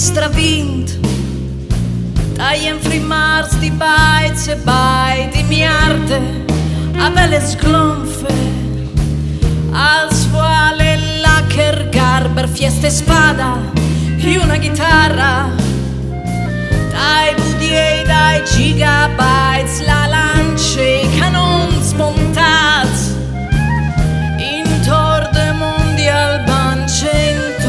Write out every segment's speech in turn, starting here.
stravinto dai enfrimars di baiz e bai di miarte a belle sglonfe al suale lacher garber fieste spada e una chitarra dai budie dai gigabytes la lance i canon spontats intor de mondial bancento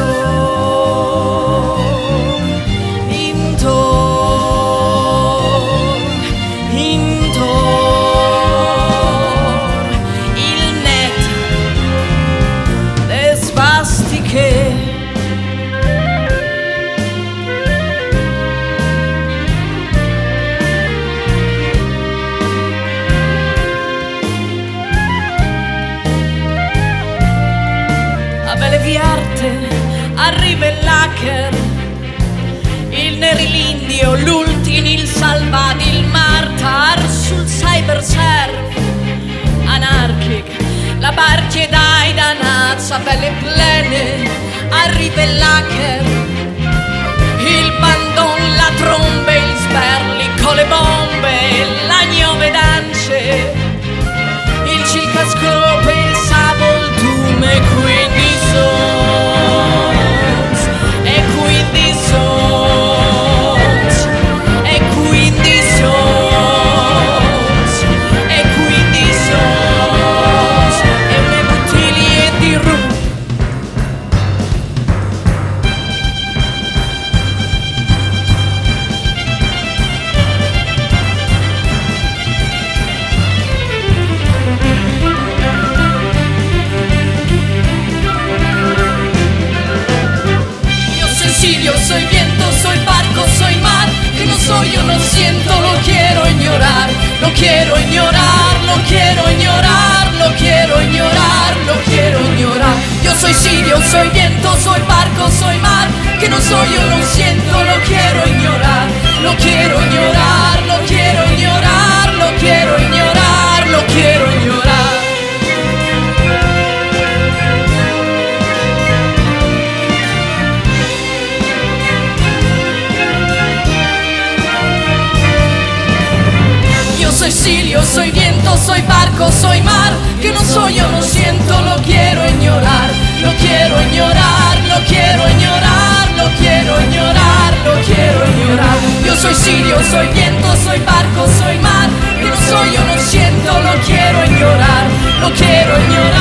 arriva il lacher, il nerilindio, l'ultimo, il salvati, il martar sul cybersurf anarchic, la barche dai danazza, pelle plene, arriva il lacher, il bandon, la tromba, il sperli, con le bombe, la gnove dance, il cilcascope, il savoltume, quindi soy viento, soy barco, soy mar, que no soy, yo no siento, lo quiero ignorar, lo quiero ignorar, lo quiero ignorar, lo quiero ignorar, lo quiero ignorar. Yo soy sirio, soy viento, soy barco, soy mar, que no soy, yo no siento, lo quiero ignorar, lo quiero ignorar, lo quiero ignorar, lo quiero ignorar, lo quiero ignorar. Soy sirio, soy viento, soy barco, soy mar, que no soy, yo no siento, lo quiero ignorar, lo quiero ignorar, lo quiero ignorar, lo quiero ignorar, lo quiero ignorar. Yo soy sirio, soy viento, soy barco, soy mar, que no soy, yo no siento, lo quiero ignorar, lo quiero ignorar.